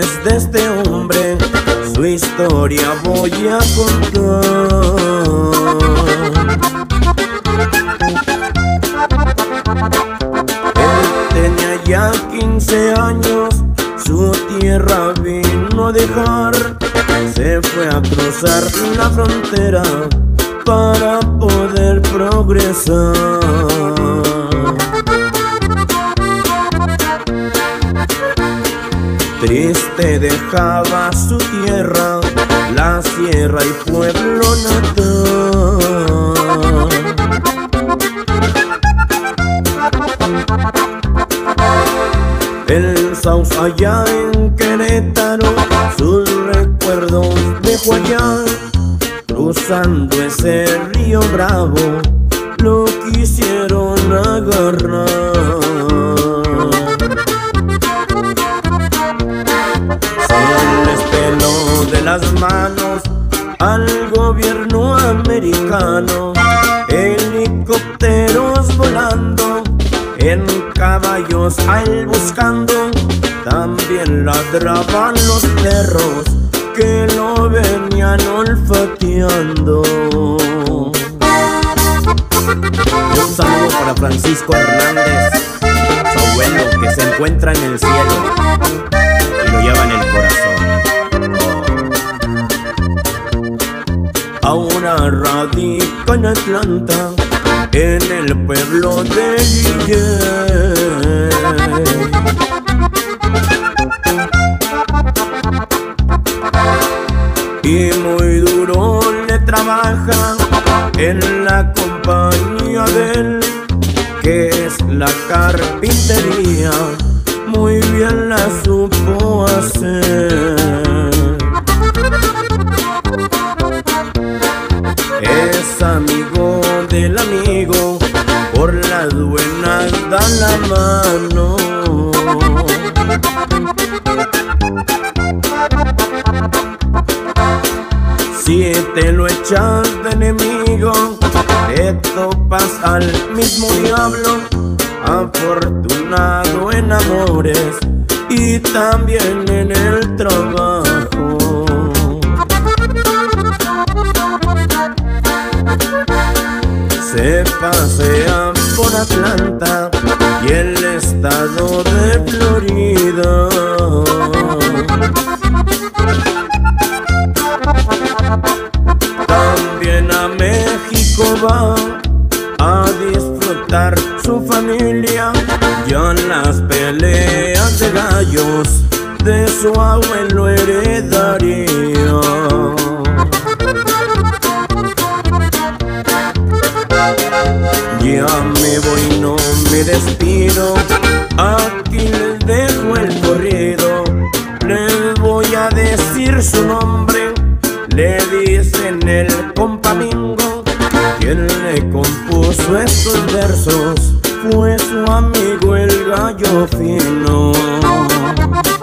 después de este hombre, su historia voy a contar. Él tenía ya 15 años, su tierra vino a dejar. Se fue a cruzar la frontera para poder progresar. Triste dejaba su tierra, la sierra y pueblo natal. El Saus allá en Querétaro, sus recuerdos dejó allá. Cruzando ese río Bravo, lo quisieron agarrar. De las manos al gobierno americano, helicópteros volando, en caballos a él buscando. También ladraban los perros que lo venían olfateando. Un saludo para Francisco Hernández, su abuelo que se encuentra en el cielo y lo lleva en el corazón. Ahora radica en Atlanta, en el pueblo de Guillén. Y muy duro le trabaja en la compañía de él, que es la carpintería, muy bien la supo hacer. Es amigo del amigo, por las buenas da la mano. Si te lo echas de enemigo, te topas al mismo diablo. Afortunado en amores y también en el trabajo. Se pasea por Atlanta y el estado de Florida. También a México va a disfrutar su familia, ya las peleas de gallos de su abuelo heredaría. Ya me voy, no me despido, aquí les dejo el corrido. Les voy a decir su nombre, le dicen el compa Mingo. Quien le compuso estos versos fue su amigo el Gallo Fino.